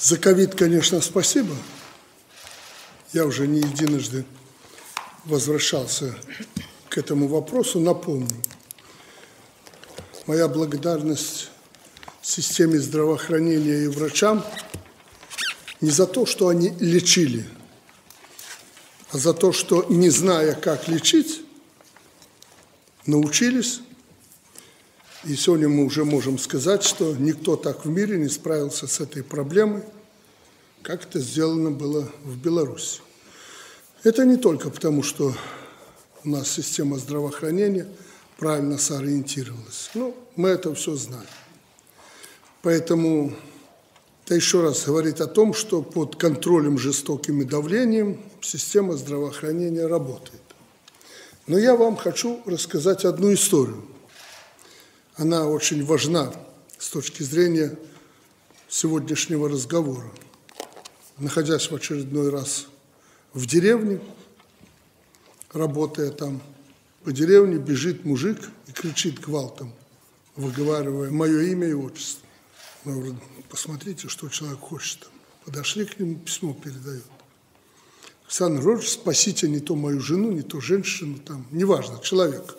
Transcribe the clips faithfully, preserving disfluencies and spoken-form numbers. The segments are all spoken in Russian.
За ковид, конечно, спасибо. Я уже не единожды возвращался к этому вопросу. Напомню, моя благодарность системе здравоохранения и врачам не за то, что они лечили, а за то, что, не зная, как лечить, научились. И сегодня мы уже можем сказать, что никто так в мире не справился с этой проблемой, как это сделано было в Беларуси. Это не только потому, что у нас система здравоохранения правильно сориентировалась. Ну, мы это все знаем. Поэтому это еще раз говорит о том, что под контролем, жестоким и давлением система здравоохранения работает. Но я вам хочу рассказать одну историю. Она очень важна с точки зрения сегодняшнего разговора. Находясь в очередной раз в деревне, работая там по деревне, бежит мужик и кричит гвалтом, выговаривая мое имя и отчество. Я говорю, посмотрите, что человек хочет там. Подошли к нему, письмо передают. Александр Григорьевич, спасите не то мою жену, не то женщину, там, неважно, человек.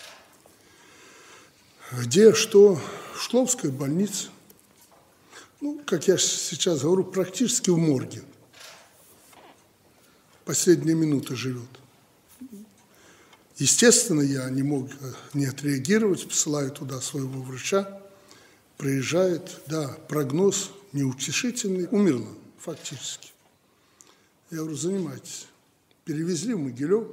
Где, что? В Шкловской больнице. Ну, как я сейчас говорю, практически в морге. Последние минуты живет. Естественно, я не мог не отреагировать, посылаю туда своего врача. Приезжает, да, прогноз неутешительный, умерла фактически. Я говорю, занимайтесь. Перевезли в Могилев.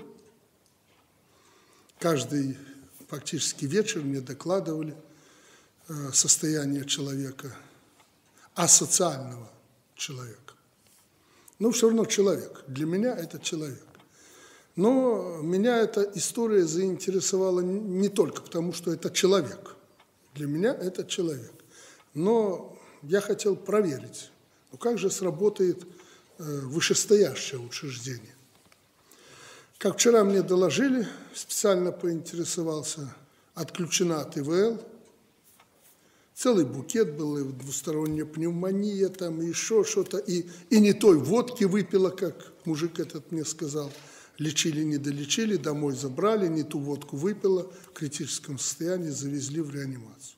Каждый фактически вечер мне докладывали э, состояние человека, асоциального человека. Но все равно человек. Для меня это человек. Но меня эта история заинтересовала не только потому, что это человек. Для меня это человек. Но я хотел проверить, ну как же сработает э, вышестоящее учреждение. Как вчера мне доложили, специально поинтересовался, отключена от И В Л. Целый букет был, и двусторонняя пневмония, там, и еще что-то. И, и не той водки выпила, как мужик этот мне сказал. Лечили, не долечили, домой забрали, не ту водку выпила, в критическом состоянии завезли в реанимацию.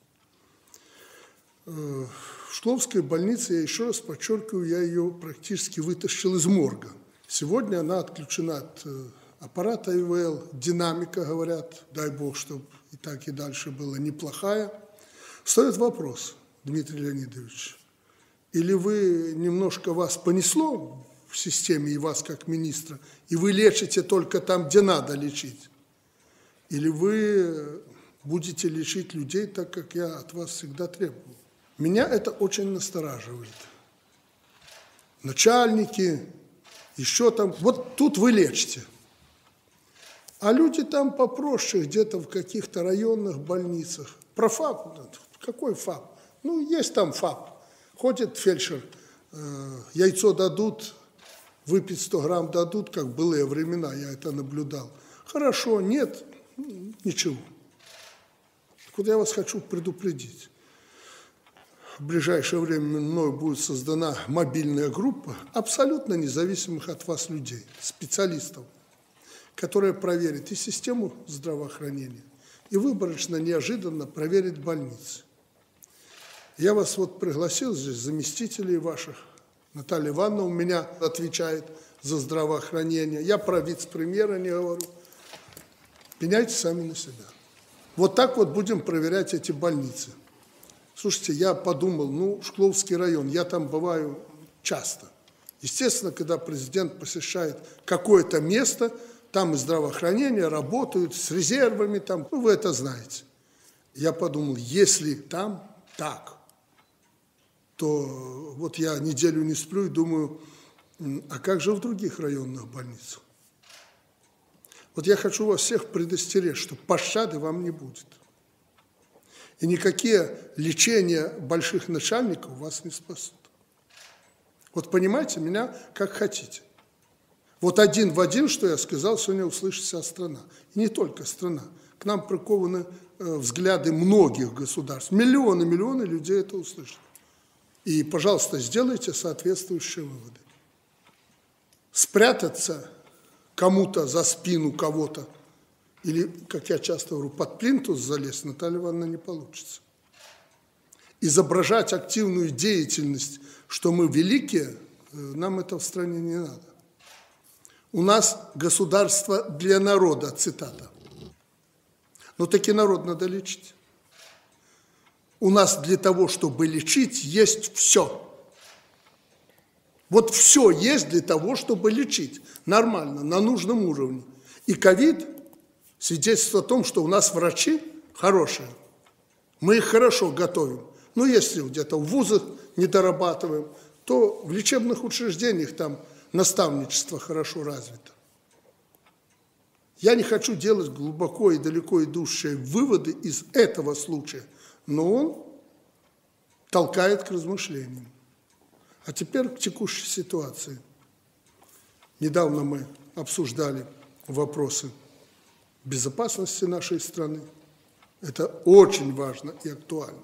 В Шкловской больнице, я еще раз подчеркиваю, я ее практически вытащил из морга. Сегодня она отключена от аппарата И В Л, динамика, говорят, дай бог, чтобы и так и дальше было, неплохая. Стоит вопрос, Дмитрий Леонидович, или вы немножко вас понесло в системе и вас как министра, и вы лечите только там, где надо лечить, или вы будете лечить людей так, как я от вас всегда требую. Меня это очень настораживает. Начальники, еще там, вот тут вы лечите. А люди там попроще, где-то в каких-то районных больницах. Про ФАП, какой ФАП? Ну, есть там ФАП. Ходит фельдшер, э, яйцо дадут, выпить сто грамм дадут, как в былые времена, я это наблюдал. Хорошо, нет, ничего. Вот я вас хочу предупредить. В ближайшее время мной будет создана мобильная группа абсолютно независимых от вас людей, специалистов, которая проверит и систему здравоохранения, и выборочно, неожиданно проверит больницы. Я вас вот пригласил здесь, заместителей ваших. Наталья Ивановна у меня отвечает за здравоохранение. Я про вице-премьера не говорю. Пеняйте сами на себя. Вот так вот будем проверять эти больницы. Слушайте, я подумал, ну, Шкловский район, я там бываю часто. Естественно, когда президент посещает какое-то место, там и здравоохранение работают с резервами, там, ну, вы это знаете. Я подумал, если там так, то вот я неделю не сплю и думаю, а как же в других районных больницах? Вот я хочу вас всех предостеречь, что пощады вам не будет. И никакие лечения больших начальников вас не спасут. Вот понимаете меня как хотите. Вот один в один, что я сказал, сегодня услышит вся страна. И не только страна. К нам прикованы э, взгляды многих государств. Миллионы, миллионы людей это услышат. И, пожалуйста, сделайте соответствующие выводы. Спрятаться кому-то за спину кого-то или, как я часто говорю, под плинтус залезть, Наталья Ивановна, не получится. Изображать активную деятельность, что мы великие, нам это в стране не надо. У нас государство для народа, цитата. Но таки народ надо лечить. У нас для того, чтобы лечить, есть все. Вот все есть для того, чтобы лечить нормально, на нужном уровне. И ковид свидетельствует о том, что у нас врачи хорошие. Мы их хорошо готовим. Но если где-то в вузах не дорабатываем, то в лечебных учреждениях там наставничество хорошо развито. Я не хочу делать глубоко и далеко идущие выводы из этого случая, но он толкает к размышлениям. А теперь к текущей ситуации. Недавно мы обсуждали вопросы безопасности нашей страны. Это очень важно и актуально.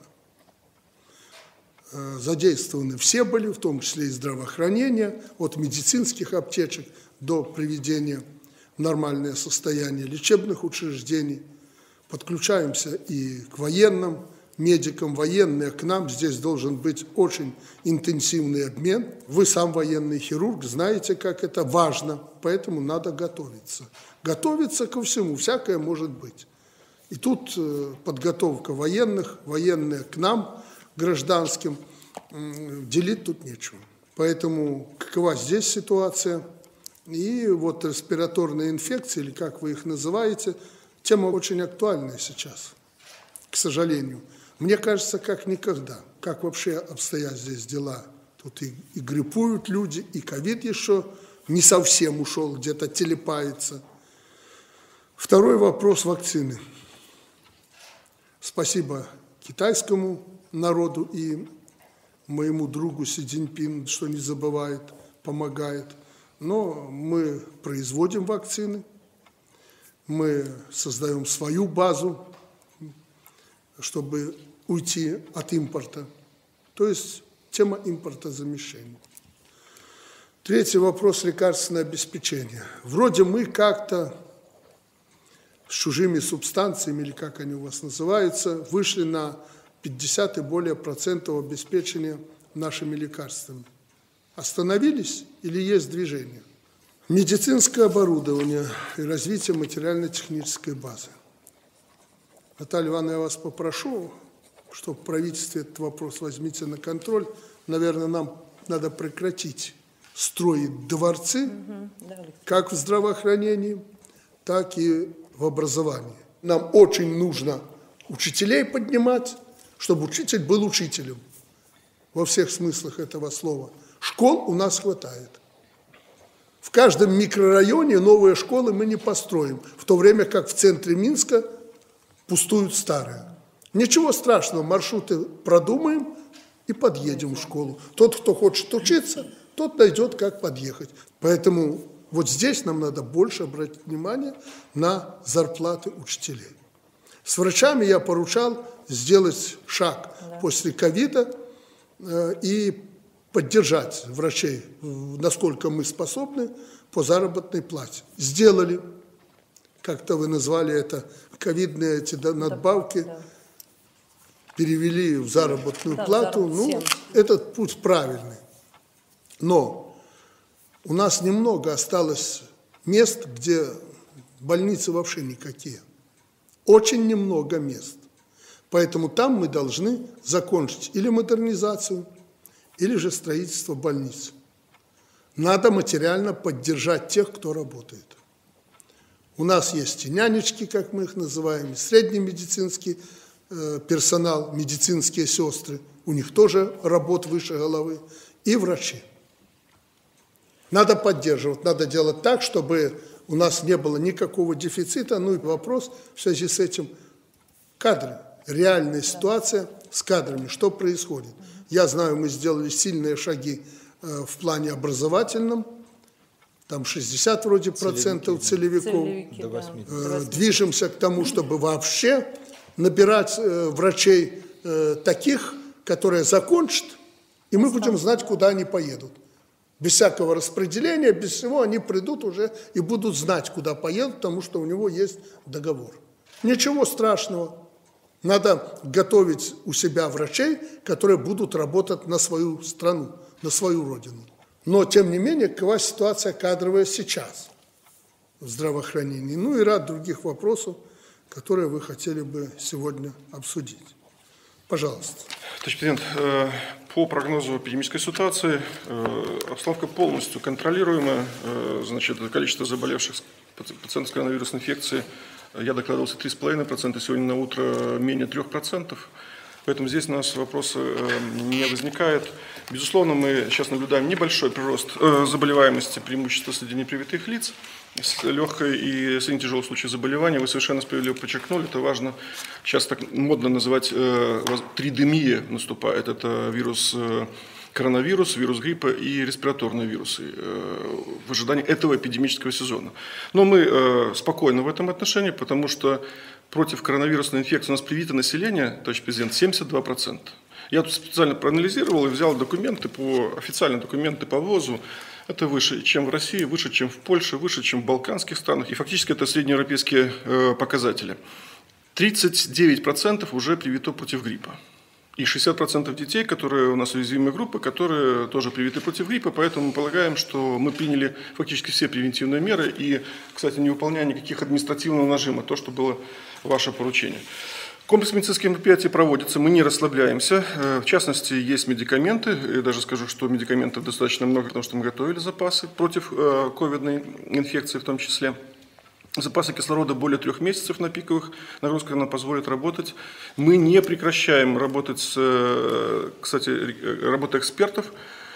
Задействованы все были, в том числе и здравоохранение, от медицинских аптечек до приведения в нормальное состояние лечебных учреждений. Подключаемся и к военным, медикам, военные к нам. Здесь должен быть очень интенсивный обмен. Вы сам военный хирург, знаете, как это важно, поэтому надо готовиться. Готовиться ко всему, всякое может быть. И тут подготовка военных, военные к нам, гражданским, делить тут нечего. Поэтому какова здесь ситуация? И вот респираторные инфекции, или как вы их называете, тема очень актуальная сейчас, к сожалению. Мне кажется, как никогда. Как вообще обстоят здесь дела? Тут и, и гриппуют люди, и ковид еще не совсем ушел, где-то телепается. Второй вопрос – вакцины. Спасибо китайскому народу и моему другу Си Цзиньпину, что не забывает, помогает. Но мы производим вакцины, мы создаем свою базу, чтобы уйти от импорта. То есть тема импортозамещения. Третий вопрос – лекарственное обеспечение. Вроде мы как-то с чужими субстанциями, или как они у вас называются, вышли на пятьдесят и более процентов обеспечения нашими лекарствами. Остановились или есть движение? Медицинское оборудование и развитие материально-технической базы. Наталья Ивановна, я вас попрошу, чтобы в правительстве этот вопрос возьмите на контроль. Наверное, нам надо прекратить строить дворцы, угу, да, как в здравоохранении, так и в образовании. Нам очень нужно учителей поднимать, чтобы учитель был учителем во всех смыслах этого слова. Школ у нас хватает. В каждом микрорайоне новые школы мы не построим, в то время как в центре Минска пустуют старые. Ничего страшного, маршруты продумаем и подъедем в школу. Тот, кто хочет учиться, тот найдет, как подъехать. Поэтому вот здесь нам надо больше обратить внимание на зарплаты учителей. С врачами я поручал сделать шаг да. после ковида э, и поддержать врачей, насколько мы способны, по заработной плате. Сделали, как-то вы назвали это, ковидные эти надбавки, да. перевели в заработную да, плату. Ну, этот путь правильный. Но у нас немного осталось мест, где больницы вообще никакие. Очень немного мест. Поэтому там мы должны закончить или модернизацию, или же строительство больниц. Надо материально поддержать тех, кто работает. У нас есть и нянечки, как мы их называем, и средний медицинский э, персонал, медицинские сестры. У них тоже работа выше головы. И врачи. Надо поддерживать, надо делать так, чтобы у нас не было никакого дефицита. Ну и вопрос в связи с этим – кадры. Реальная ситуация с кадрами, что происходит. Я знаю, мы сделали сильные шаги э, в плане образовательном, там шестьдесят вроде процентов целевиков. Целевики, да. э, движемся к тому, чтобы вообще набирать э, врачей э, таких, которые закончат И мы будем знать, куда они поедут. Без всякого распределения, без всего они придут уже и будут знать, куда поедут, потому что у него есть договор. Ничего страшного. Надо готовить у себя врачей, которые будут работать на свою страну, на свою родину. Но, тем не менее, какова ситуация кадровая сейчас в здравоохранении? Ну и ряд других вопросов, которые вы хотели бы сегодня обсудить. Пожалуйста. Товарищ президент, по прогнозу эпидемической ситуации обстановка полностью контролируемая. Значит, количество заболевших пациентов с коронавирусной инфекцией, я докладывался три с половиной процента, сегодня на утро менее трёх процентов. Поэтому здесь у нас вопросы не возникает. Безусловно, мы сейчас наблюдаем небольшой прирост заболеваемости, преимущество среди непривитых лиц, с легкой и средне тяжелых случаев заболевания. Вы совершенно справедливо подчеркнули, это важно. Сейчас так модно называть тридемия наступает. Это вирус коронавирус, вирус гриппа и респираторные вирусы в ожидании этого эпидемического сезона. Но мы спокойны в этом отношении, потому что против коронавирусной инфекции у нас привито население, товарищ президент, семьдесят два процента. Я тут специально проанализировал и взял документы, по, официальные документы по ВОЗу. Это выше, чем в России, выше, чем в Польше, выше, чем в балканских странах. И фактически это среднеевропейские э, показатели. тридцать девять процентов уже привито против гриппа. И шестьдесят процентов детей, которые у нас уязвимые группы, которые тоже привиты против гриппа. Поэтому мы полагаем, что мы приняли фактически все превентивные меры. И, кстати, не выполняя никаких административного нажима, то, что было ваше поручение. Комплекс медицинских мероприятий проводится, мы не расслабляемся. В частности, есть медикаменты. Я даже скажу, что медикаментов достаточно много, потому что мы готовили запасы против ковидной инфекции в том числе. Запасы кислорода более трех месяцев на пиковых нагрузках нам позволят работать. Мы не прекращаем работать с, кстати, работа экспертов.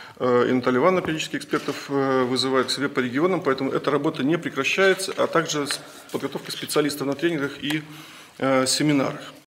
И Наталья Ивановна, периодически экспертов, вызывает к себе по регионам, поэтому эта работа не прекращается, а также подготовка специалистов на тренингах и семинарах.